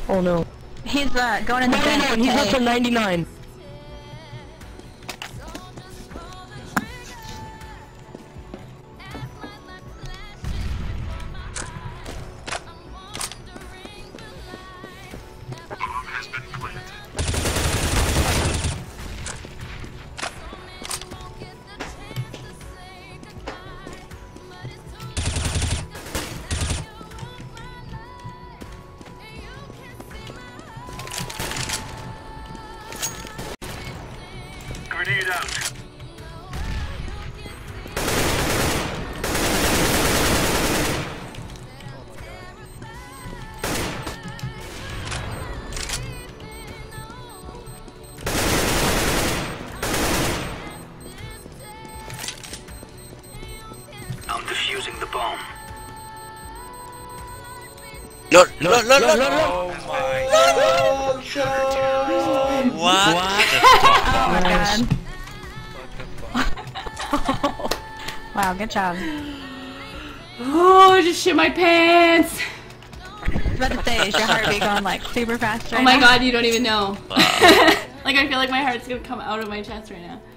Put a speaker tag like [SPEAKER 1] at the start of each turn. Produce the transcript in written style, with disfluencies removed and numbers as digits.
[SPEAKER 1] Oh no.
[SPEAKER 2] He's going in the vent.
[SPEAKER 1] He's up to 99.
[SPEAKER 3] Grenade out. I'm defusing the bomb.
[SPEAKER 4] No.
[SPEAKER 5] Oh my god. What?
[SPEAKER 2] Oh my god. Wow, good job.
[SPEAKER 6] Oh, I just shit my pants.
[SPEAKER 2] I was about to say, is your heartbeat going like super fast right
[SPEAKER 6] Oh my
[SPEAKER 2] now?
[SPEAKER 6] god, you don't even know. Like I feel like my heart's gonna come out of my chest right now.